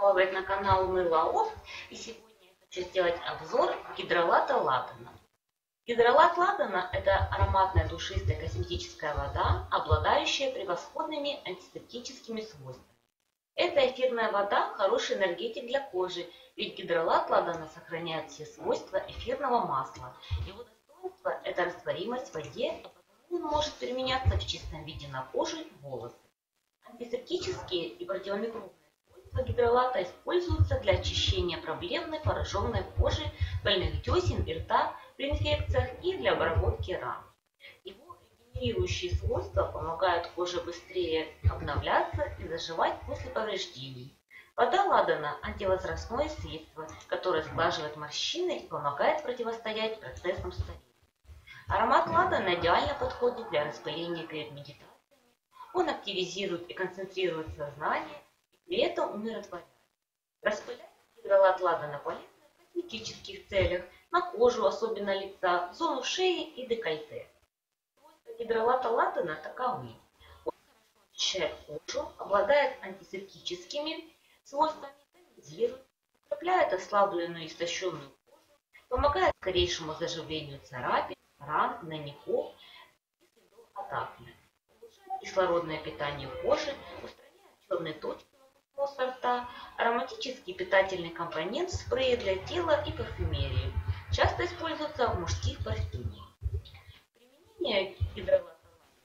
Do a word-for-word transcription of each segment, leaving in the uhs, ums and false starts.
пожаловать на канал Мылаоф. И сегодня я хочу сделать обзор гидролата Ладана. Гидролат Ладана – это ароматная душистая косметическая вода, обладающая превосходными антисептическими свойствами. Эта эфирная вода – хороший энергетик для кожи, ведь гидролат Ладана сохраняет все свойства эфирного масла. Его достоинство – это растворимость в воде, а потому он может применяться в чистом виде на кожу и волосы. Антисептические и противомикробные свойства гидролата используются для очищения проблемной пораженной кожи, больных десен и рта при инфекциях и для обработки ран. Его регенерирующие свойства помогают коже быстрее обновляться и заживать после повреждений. Вода Ладана – антивозрастное средство, которое сглаживает морщины и помогает противостоять процессам старения. Аромат Ладана идеально подходит для распыления перед медитацией. Он активизирует и концентрирует сознание, и при этом умиротворяет. Распылять гидролат Ладана полезно в косметических целях, на кожу, особенно лица, зону шеи и декольте. Свойства гидролата Ладана таковы. Он хорошо очищает кожу, обладает антисептическими свойствами, тонизирует, укрепляет ослабленную и истощенную кожу, помогает скорейшему заживлению царапин, ран, гнойников и следов от акне. Кислородное питание кожи, устраняет черные точки на носа рта, ароматический питательный компонент в спрее для тела и парфюмерии. Часто используется в мужских парфюмах. Применение гидролата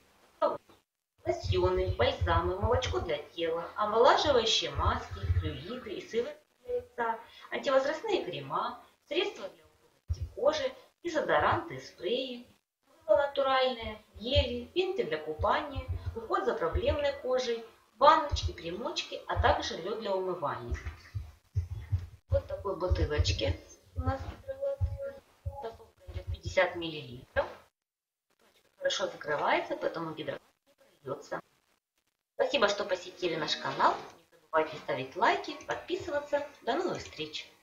лосьоны, бальзамы, молочко для тела, омолаживающие маски, флюиды и сыворотки для лица, антивозрастные крема, средства для упругости кожи, дезодоранты и спреи, натуральные, гели, пенты для купания, уход за проблемной кожей, ванночки, примочки, а также лед для умывания. Вот такой бутылочке у нас гидролат. Упаковка идет пятьдесят миллилитров. Хорошо закрывается, поэтому гидролат не прольется. Спасибо, что посетили наш канал. Не забывайте ставить лайки, подписываться. До новых встреч!